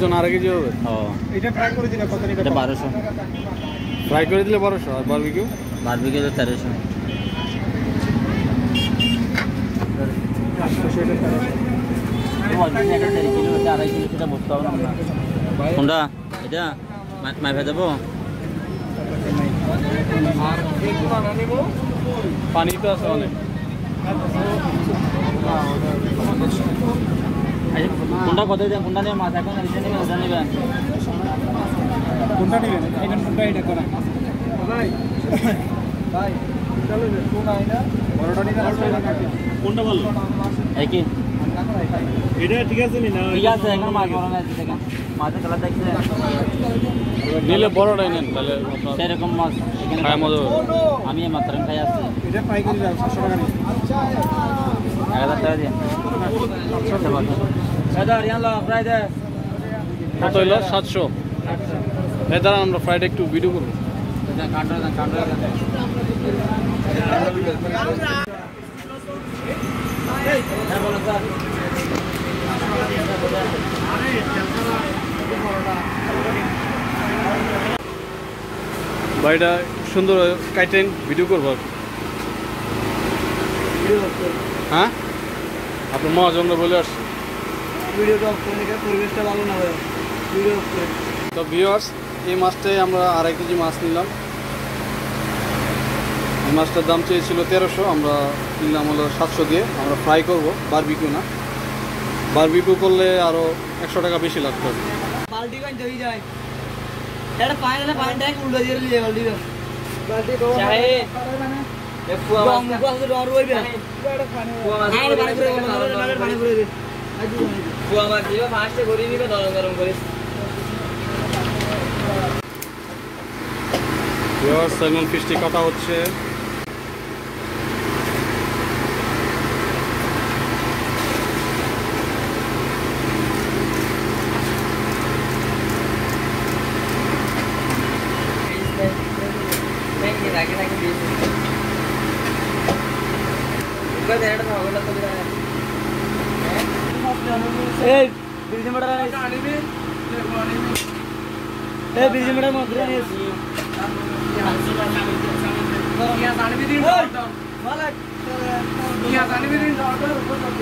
ওজন আড়াই কেজি হবে। এটা ফ্রাই করে দিলে কত নিবে? 1200। ফ্রাই করে দিলে 1200। আর বারবিকিউ? বারবিকিউ তো 1300। কোনটা এটা মাইফা যাবো? পানি তো আছে অনেক। কোনটা কত দেন? কোনটা নেবেন? মাছ এখন এটা নেবেন, ওটা নেবেন? কোনটা নেবেন? এখানে কোনটা এটা করা ভাই ভাই চলো রে কোন আইনা বড়টা নিবেন আর ছোটটা কাটি কোনটা ভালো? একই এটা ঠিক আছে নি না? ঠিক আছে, এখন মাছ বড় না আছে দেখেন, মাছের কালার দেখছেন? নিলে বড়টাই নেন তাহলে সেরকম মাছ এখানে খায় মজা হবে। আমি মাত্র খাই আসছি। এটা ফ্রাই করে দাও 700 টাকা নিয়ে। 1000 টাকা দিয়ে ফ্রাই দে। কত হইলো? 700। এই দাঁড়ান, আমরা ফ্রাইড একটু ভিডিও করবো। বাড়িটা সুন্দর কাইটেন ভিডিও করবো। হ্যাঁ, আপনার মহাজন বলে আসছে পরিবেশটা ভালো না হয় ভিডিও। তো ভিউয়ার্স, এই মাছটাই আমরা আড়াই কেজি মাছ নিলাম। এই মাছটার দাম চেয়েছিল 1300, আমরা কিনলাম হলো 700 দিয়ে। আমরা ফ্রাই করবো, বারবিকিউ না। বারবিকিউ করলে আরও 100 টাকা বেশি লাগতো। বালতি কান জই যায় এটা পানি না, পানি ট্যাঙ্ক উল্টো দিয়ে লিয়ে বালতি বালতি তো চাই এ ফুয়া মাছ তো ডর হইবে। এটা পানি ফুয়া মাছ পানি করে দে ফুয়া মাছ দিবা ফাস্টে করে দিবে, গরম গরম করে। ভিউয়ার্স, এখন ফিশটি কাটা হচ্ছে। এই বিজি মডার আনিবি এই বিজি মডার মধ্যে আনিস ইয়া জানিবি দিন মালাক ইয়া জানিবি দিন অর্ডার উপর করতে।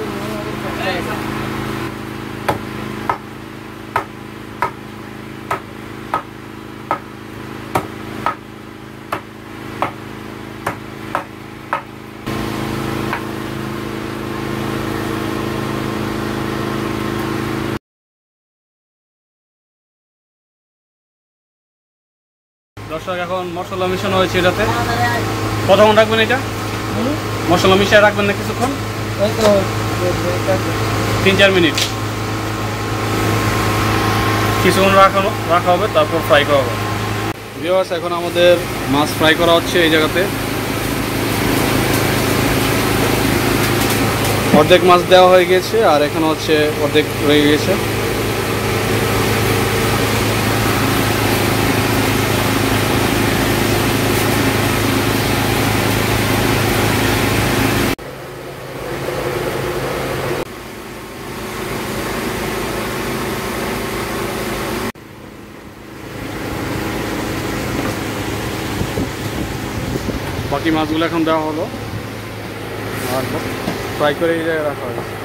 দর্শক, এখন মশলা মিশানো হয়েছে এটাতে। কতক্ষণ রাখবেন এটা? মশলা মিশিয়ে রাখবেন না কিছুক্ষণ? 3-4 মিনিট কিছুক্ষণ রাখা হবে, তারপর ফ্রাই করা হবে। ভিউয়ার্স, এখন আমাদের মাছ ফ্রাই করা হচ্ছে এই জায়গাতে। অর্ধেক মাছ দেওয়া হয়ে গেছে, আর এখানে হচ্ছে অর্ধেক রয়ে গেছে। বাকি মাছগুলো এখন দেওয়া হলো আর ফ্রাই করে এই জায়গায় রাখা হয়েছে।